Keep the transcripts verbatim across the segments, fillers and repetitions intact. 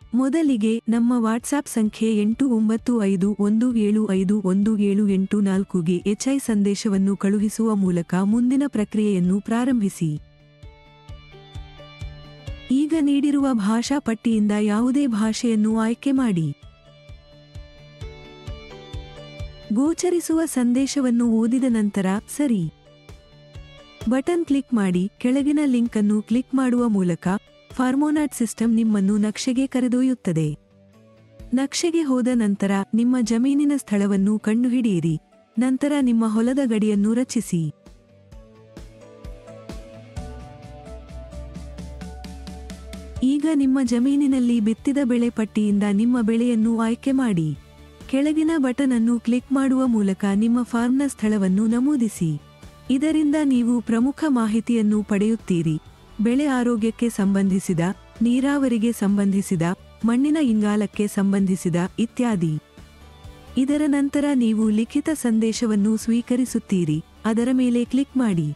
ಮೊದಲಿಗೆ ನಮ್ಮ ವಾಟ್ಸಾಪ್ ಸಂಖ್ಯೆ ಎಂಟು ಒಂಬತ್ತು ಐದು ಒಂದು ಏಳು ಐದು ಒಂದು ಏಳು ಎಂಟು ನಾಲ್ಕುಗೆ ಎಚ್ಐ ಸಂದೇಶವನ್ನು ಕಳುಹಿಸುವ ಮೂಲಕ ಮುಂದಿನ ಪ್ರಕ್ರಿಯೆಯನ್ನು ಪ್ರಾರಂಭಿಸಿ. ಈಗ ನೀಡಿರುವ ಭಾಷಾ ಪಟ್ಟಿಯಿಂದ ಯಾವುದೇ ಭಾಷೆಯನ್ನು ಆಯ್ಕೆ ಮಾಡಿ. ಗೋಚರಿಸುವ ಸಂದೇಶವನ್ನು ಓದಿದ ನಂತರ ಸರಿ ಬಟನ್ ಕ್ಲಿಕ್ ಮಾಡಿ. ಕೆಳಗಿನ ಲಿಂಕ್ ಅನ್ನು ಕ್ಲಿಕ್ ಮಾಡುವ ಮೂಲಕ ಫಾರ್ಮೋನಾಟ್ ಸಿಸ್ಟಮ್ ನಿಮ್ಮನ್ನು ನಕ್ಷೆಗೆ ಕರೆದೊಯ್ಯುತ್ತದೆ. ನಕ್ಷೆಗೆ ಹೋದ ನಂತರ ನಿಮ್ಮ ಜಮೀನಿನ ಸ್ಥಳವನ್ನು ಕಂಡುಹಿಡಿಯಿರಿ. ನಂತರ ನಿಮ್ಮ ಹೊಲದ ಗಡಿಯನ್ನು ರಚಿಸಿ. ಈಗ ನಿಮ್ಮ ಜಮೀನಿನಲ್ಲಿ ಬಿತ್ತಿದ ಬೆಳೆ ಪಟ್ಟಿಯಿಂದ ನಿಮ್ಮ ಬೆಳೆಯನ್ನು ಆಯ್ಕೆ ಮಾಡಿ. ಕೆಳಗಿನ ಬಟನ್ ಅನ್ನು ಕ್ಲಿಕ್ ಮಾಡುವ ಮೂಲಕ ನಿಮ್ಮ ಫಾರ್ಮ್ನ ಸ್ಥಳವನ್ನು ನಮೂದಿಸಿ. ಇದರಿಂದ ನೀವು ಪ್ರಮುಖ ಮಾಹಿತಿಯನ್ನು ಪಡೆಯುತ್ತೀರಿ. ಬೆಳೆ ಆರೋಗ್ಯಕ್ಕೆ ಸಂಬಂಧಿಸಿದ, ನೀರಾವರಿಗೆ ಸಂಬಂಧಿಸಿದ, ಮಣ್ಣಿನ ಇಂಗಾಲಕ್ಕೆ ಸಂಬಂಧಿಸಿದ ಇತ್ಯಾದಿ. ಇದರ ನಂತರ ನೀವು ಲಿಖಿತ ಸಂದೇಶವನ್ನು ಸ್ವೀಕರಿಸುತ್ತೀರಿ. ಅದರ ಮೇಲೆ ಕ್ಲಿಕ್ ಮಾಡಿ.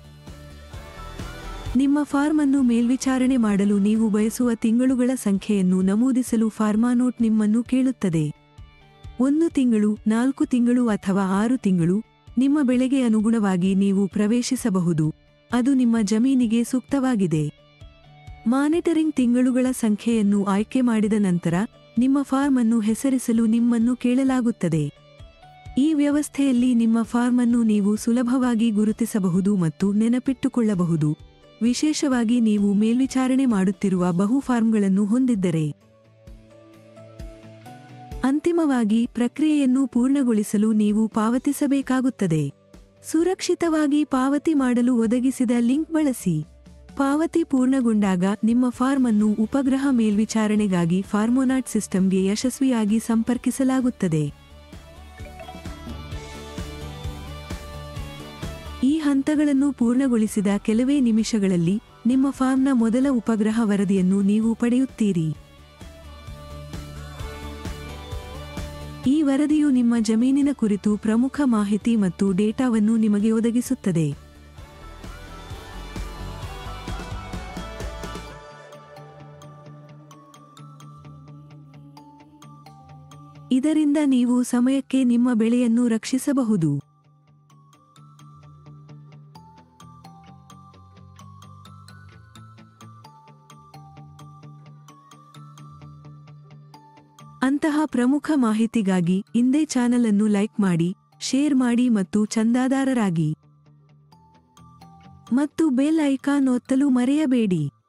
ನಿಮ್ಮ ಫಾರ್ಮ್ ಅನ್ನು ಮೇಲ್ವಿಚಾರಣೆ ಮಾಡಲು ನೀವು ಬಯಸುವ ತಿಂಗಳುಗಳ ಸಂಖ್ಯೆಯನ್ನು ನಮೂದಿಸಲು ಫಾರ್ಮಾನೋಟ್ ನಿಮ್ಮನ್ನು ಕೇಳುತ್ತದೆ. ಒಂದು ತಿಂಗಳು, ನಾಲ್ಕು ತಿಂಗಳು ಅಥವಾ ಆರು ತಿಂಗಳು ನಿಮ್ಮ ಬೆಳೆಗೆ ಅನುಗುಣವಾಗಿ ನೀವು ಪ್ರವೇಶಿಸಬಹುದು. ಅದು ನಿಮ್ಮ ಜಮೀನಿಗೆ ಸೂಕ್ತವಾಗಿದೆ. ಮಾನಿಟರಿಂಗ್ ತಿಂಗಳುಗಳ ಸಂಖ್ಯೆಯನ್ನು ಆಯ್ಕೆ ಮಾಡಿದ ನಂತರ ನಿಮ್ಮ ಫಾರ್ಮ್ ಅನ್ನು ಹೆಸರಿಸಲು ನಿಮ್ಮನ್ನು ಕೇಳಲಾಗುತ್ತದೆ. ಈ ವ್ಯವಸ್ಥೆಯಲ್ಲಿ ನಿಮ್ಮ ಫಾರ್ಮ್ ಅನ್ನು ನೀವು ಸುಲಭವಾಗಿ ಗುರುತಿಸಬಹುದು ಮತ್ತು ನೆನಪಿಟ್ಟುಕೊಳ್ಳಬಹುದು, ವಿಶೇಷವಾಗಿ ನೀವು ಮೇಲ್ವಿಚಾರಣೆ ಮಾಡುತ್ತಿರುವ ಬಹು ಫಾರ್ಮ್ಗಳನ್ನು ಹೊಂದಿದ್ದರೆ. ಅಂತಿಮವಾಗಿ ಪ್ರಕ್ರಿಯೆಯನ್ನು ಪೂರ್ಣಗೊಳಿಸಲು ನೀವು ಪಾವತಿಸಬೇಕಾಗುತ್ತದೆ. ಸುರಕ್ಷಿತವಾಗಿ ಪಾವತಿ ಮಾಡಲು ಒದಗಿಸಿದ ಲಿಂಕ್ ಬಳಸಿ. ಪಾವತಿ ಪೂರ್ಣಗೊಂಡಾಗ ನಿಮ್ಮ ಫಾರ್ಮ್ ಅನ್ನು ಉಪಗ್ರಹ ಮೇಲ್ವಿಚಾರಣೆಗಾಗಿ ಫಾರ್ಮೋನಾಟ್ ಸಿಸ್ಟಮ್ಗೆ ಯಶಸ್ವಿಯಾಗಿ ಸಂಪರ್ಕಿಸಲಾಗುತ್ತದೆ. ಈ ಹಂತಗಳನ್ನು ಪೂರ್ಣಗೊಳಿಸಿದ ಕೆಲವೇ ನಿಮಿಷಗಳಲ್ಲಿ ನಿಮ್ಮ ಫಾರ್ಮ್ನ ಮೊದಲ ಉಪಗ್ರಹ ವರದಿಯನ್ನು ನೀವು ಪಡೆಯುತ್ತೀರಿ. ಈ ವರದಿಯು ನಿಮ್ಮ ಜಮೀನಿನ ಕುರಿತು ಪ್ರಮುಖ ಮಾಹಿತಿ ಮತ್ತು ಡೇಟಾವನ್ನು ನಿಮಗೆ ಒದಗಿಸುತ್ತದೆ. ಇದರಿಂದ ನೀವು ಸಮಯಕ್ಕೆ ನಿಮ್ಮ ಬೆಳೆಯನ್ನು ರಕ್ಷಿಸಬಹುದು. ಅಂತಹ ಪ್ರಮುಖ ಮಾಹಿತಿಗಾಗಿ ಇಂದೇ ಚಾನೆಲ್ ಅನ್ನು ಲೈಕ್ ಮಾಡಿ, ಶೇರ್ ಮಾಡಿ ಮತ್ತು ಚಂದಾದಾರರಾಗಿ. ಮತ್ತು ಬೆಲ್ ಐಕಾನ್ ಒತ್ತಲು ಮರೆಯಬೇಡಿ.